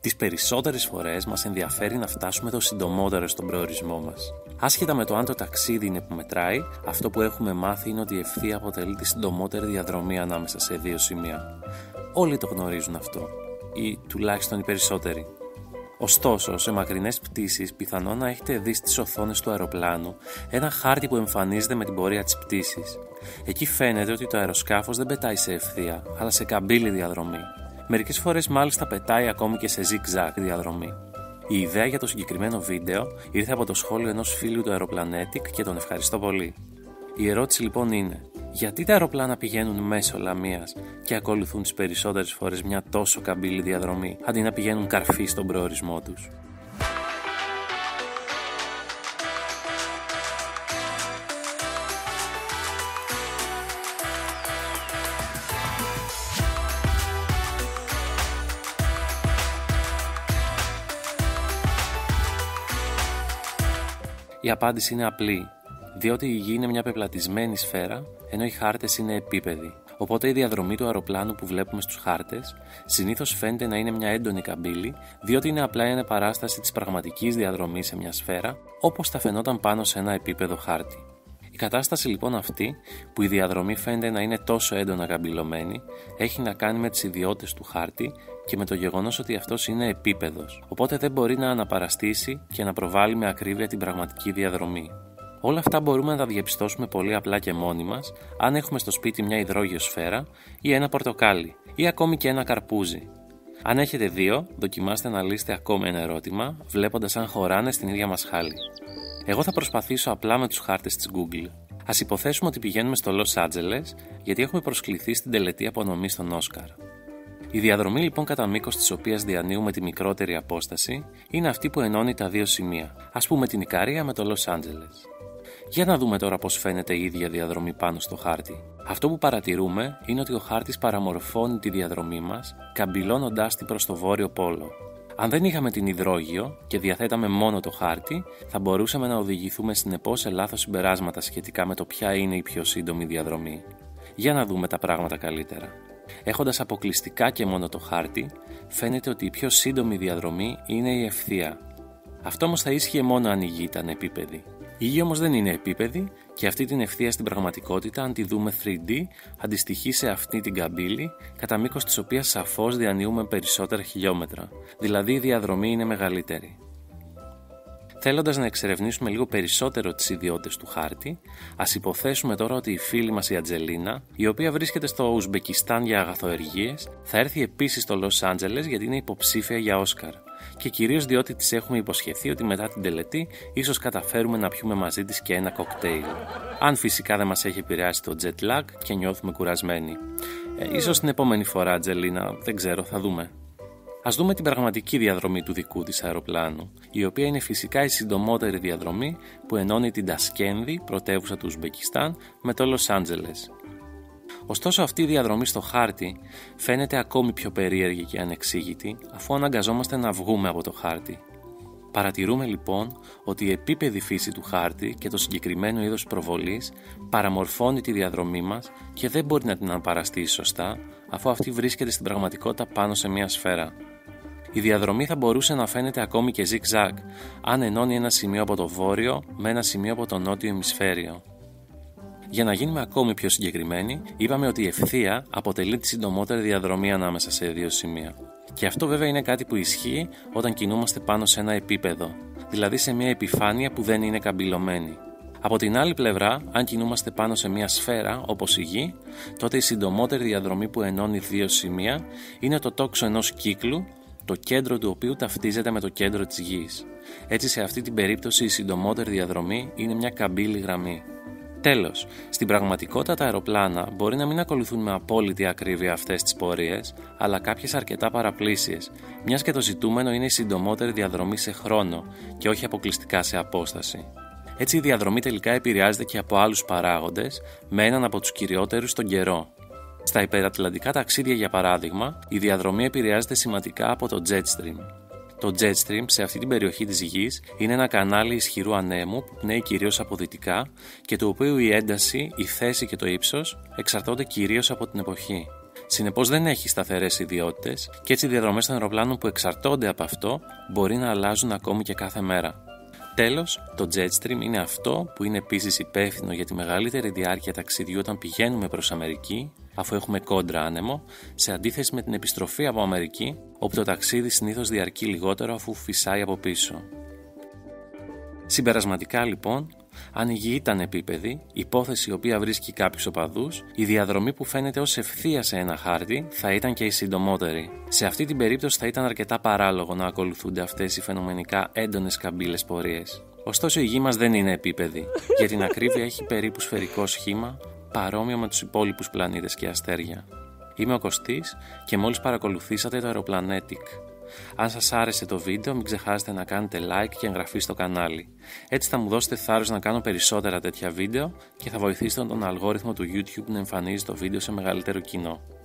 Τις περισσότερες φορές μας ενδιαφέρει να φτάσουμε το συντομότερο στον προορισμό μας. Άσχετα με το αν το ταξίδι είναι που μετράει, αυτό που έχουμε μάθει είναι ότι η ευθεία αποτελεί τη συντομότερη διαδρομή ανάμεσα σε δύο σημεία. Όλοι το γνωρίζουν αυτό, ή τουλάχιστον οι περισσότεροι. Ωστόσο, σε μακρινές πτήσεις, πιθανόν να έχετε δει στις οθόνες του αεροπλάνου ένα χάρτη που εμφανίζεται με την πορεία της πτήσης. Εκεί φαίνεται ότι το αεροσκάφος δεν πετάει σε ευθεία, αλλά σε καμπύλη διαδρομή. Μερικές φορές μάλιστα πετάει ακόμη και σε zigzag διαδρομή. Η ιδέα για το συγκεκριμένο βίντεο ήρθε από το σχόλιο ενός φίλου του Aeroplanetic και τον ευχαριστώ πολύ. Η ερώτηση λοιπόν είναι: γιατί τα αεροπλάνα πηγαίνουν μέσω Λαμίας και ακολουθούν τις περισσότερες φορές μια τόσο καμπύλη διαδρομή, αντί να πηγαίνουν καρφί στον προορισμό τους? Η απάντηση είναι απλή, διότι η Γη είναι μια πεπλατισμένη σφαίρα, ενώ οι χάρτες είναι επίπεδοι. Οπότε η διαδρομή του αεροπλάνου που βλέπουμε στους χάρτες συνήθως φαίνεται να είναι μια έντονη καμπύλη, διότι είναι απλά η ανεπαράσταση της πραγματικής διαδρομής σε μια σφαίρα, όπως θα φαινόταν πάνω σε ένα επίπεδο χάρτη. Η κατάσταση λοιπόν αυτή, που η διαδρομή φαίνεται να είναι τόσο έντονα καμπυλωμένη, έχει να κάνει με τις ιδιότητες του χάρτη και με το γεγονός ότι αυτός είναι επίπεδος, οπότε δεν μπορεί να αναπαραστήσει και να προβάλλει με ακρίβεια την πραγματική διαδρομή. Όλα αυτά μπορούμε να τα διαπιστώσουμε πολύ απλά και μόνοι μας, αν έχουμε στο σπίτι μια υδρόγειο σφαίρα ή ένα πορτοκάλι, ή ακόμη και ένα καρπούζι. Αν έχετε δύο, δοκιμάστε να λύσετε ακόμη ένα ερώτημα, βλέποντας αν χωράνε στην ίδια μας χάλη. Εγώ θα προσπαθήσω απλά με τους χάρτες της Google. Ας υποθέσουμε ότι πηγαίνουμε στο Los Angeles, γιατί έχουμε προσκληθεί στην τελετή απονομής στον Όσκαρ. Η διαδρομή λοιπόν κατά μήκος της οποίας διανύουμε τη μικρότερη απόσταση είναι αυτή που ενώνει τα δύο σημεία, ας πούμε την Ικαρία με το Los Angeles. Για να δούμε τώρα πώς φαίνεται η ίδια διαδρομή πάνω στο χάρτη. Αυτό που παρατηρούμε είναι ότι ο χάρτης παραμορφώνει τη διαδρομή μας, καμπυλώνοντάς την προς το βόρειο πόλο. Αν δεν είχαμε την υδρόγειο και διαθέταμε μόνο το χάρτη, θα μπορούσαμε να οδηγηθούμε συνεπώς σε λάθος συμπεράσματα σχετικά με το ποια είναι η πιο σύντομη διαδρομή. Για να δούμε τα πράγματα καλύτερα. Έχοντας αποκλειστικά και μόνο το χάρτη, φαίνεται ότι η πιο σύντομη διαδρομή είναι η ευθεία. Αυτό όμως θα ίσχυε μόνο αν η Γη ήταν επίπεδη. Η Γη όμως δεν είναι επίπεδη και αυτή την ευθεία στην πραγματικότητα, αν τη δούμε 3D, αντιστοιχεί σε αυτή την καμπύλη, κατά μήκος της οποίας σαφώς διανύουμε περισσότερα χιλιόμετρα, δηλαδή η διαδρομή είναι μεγαλύτερη. Θέλοντας να εξερευνήσουμε λίγο περισσότερο τις ιδιότητες του χάρτη, ας υποθέσουμε τώρα ότι η φίλη μας η Ατζελίνα, η οποία βρίσκεται στο Ουσμπεκιστάν για αγαθοεργίες, θα έρθει επίσης στο Λος Άντζελες γιατί είναι υποψήφια για Όσκαρ. Και κυρίως διότι της έχουμε υποσχεθεί ότι μετά την τελετή ίσως καταφέρουμε να πιούμε μαζί της και ένα κοκτέιλ. Αν φυσικά δεν μας έχει επηρεάσει το jet lag και νιώθουμε κουρασμένοι. Ίσως την επόμενη φορά, Ατζελίνα, δεν ξέρω, θα δούμε. Ας δούμε την πραγματική διαδρομή του δικού της αεροπλάνου, η οποία είναι φυσικά η συντομότερη διαδρομή που ενώνει την Τασκένδη, πρωτεύουσα του Ουσμπεκιστάν, με το Λος Άντζελες. Ωστόσο αυτή η διαδρομή στο χάρτη φαίνεται ακόμη πιο περίεργη και ανεξήγητη, αφού αναγκαζόμαστε να βγούμε από το χάρτη. Παρατηρούμε λοιπόν ότι η επίπεδη φύση του χάρτη και το συγκεκριμένο είδος προβολής παραμορφώνει τη διαδρομή μας και δεν μπορεί να την αναπαραστήσει σωστά, αφού αυτή βρίσκεται στην πραγματικότητα πάνω σε μια σφαίρα. Η διαδρομή θα μπορούσε να φαίνεται ακόμη και zigzag, αν ενώνει ένα σημείο από το βόρειο με ένα σημείο από το νότιο ημισφαίριο. Για να γίνουμε ακόμη πιο συγκεκριμένοι, είπαμε ότι η ευθεία αποτελεί τη συντομότερη διαδρομή ανάμεσα σε δύο σημεία. Και αυτό βέβαια είναι κάτι που ισχύει όταν κινούμαστε πάνω σε ένα επίπεδο, δηλαδή σε μια επιφάνεια που δεν είναι καμπυλωμένη. Από την άλλη πλευρά, αν κινούμαστε πάνω σε μια σφαίρα όπως η Γη, τότε η συντομότερη διαδρομή που ενώνει δύο σημεία είναι το τόξο ενός κύκλου, το κέντρο του οποίου ταυτίζεται με το κέντρο της Γης. Έτσι, σε αυτή την περίπτωση, η συντομότερη διαδρομή είναι μια καμπύλη γραμμή. Τέλος, στην πραγματικότητα τα αεροπλάνα μπορεί να μην ακολουθούν με απόλυτη ακρίβεια αυτές τις πορείες, αλλά κάποιες αρκετά παραπλήσιες, μιας και το ζητούμενο είναι η συντομότερη διαδρομή σε χρόνο και όχι αποκλειστικά σε απόσταση. Έτσι, η διαδρομή τελικά επηρεάζεται και από άλλους παράγοντες, με έναν από τους κυριότερους τον καιρό. Στα υπερατλαντικά ταξίδια, για παράδειγμα, η διαδρομή επηρεάζεται σημαντικά από το jet stream. Το jet stream σε αυτή την περιοχή της Γης είναι ένα κανάλι ισχυρού ανέμου που πνέει κυρίως από δυτικά και του οποίου η ένταση, η θέση και το ύψος εξαρτώνται κυρίως από την εποχή. Συνεπώς δεν έχει σταθερές ιδιότητες και έτσι οι διαδρομές των αεροπλάνων που εξαρτώνται από αυτό μπορεί να αλλάζουν ακόμη και κάθε μέρα. Τέλος, το Jetstream είναι αυτό που είναι επίσης υπεύθυνο για τη μεγαλύτερη διάρκεια ταξιδιού όταν πηγαίνουμε προς Αμερική, αφού έχουμε κόντρα άνεμο, σε αντίθεση με την επιστροφή από Αμερική, όπου το ταξίδι συνήθως διαρκεί λιγότερο αφού φυσάει από πίσω. Συμπερασματικά λοιπόν, αν η γη ήταν επίπεδη, υπόθεση η οποία βρίσκει κάποιους οπαδούς, η διαδρομή που φαίνεται ως ευθεία σε ένα χάρτη θα ήταν και η συντομότερη. Σε αυτή την περίπτωση θα ήταν αρκετά παράλογο να ακολουθούνται αυτές οι φαινομενικά έντονες καμπύλες πορείες. Ωστόσο η γη μας δεν είναι επίπεδη. Για την ακρίβεια έχει περίπου σφαιρικό σχήμα, παρόμοιο με τους υπόλοιπους πλανήτες και αστέρια. Είμαι ο Κωστής και μόλις παρακολουθήσατε το Aeroplanetic. Αν σας άρεσε το βίντεο, μην ξεχάσετε να κάνετε like και εγγραφή στο κανάλι. Έτσι θα μου δώσετε θάρρος να κάνω περισσότερα τέτοια βίντεο και θα βοηθήσετε τον αλγόριθμο του YouTube να εμφανίζει το βίντεο σε μεγαλύτερο κοινό.